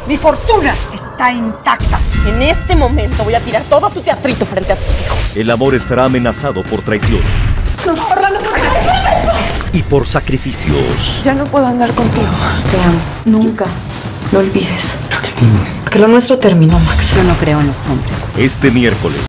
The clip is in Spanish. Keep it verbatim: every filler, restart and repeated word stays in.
Mi fortuna está intacta. En este momento voy a tirar todo tu teatrito frente a tus hijos. El amor estará amenazado por traiciones. No, Orlando, por favor. Y por sacrificios. Ya no puedo andar contigo. Te amo. Nunca lo olvides. ¿Pero qué tienes? Porque lo nuestro terminó, Max. Yo no creo en los hombres. Este miércoles.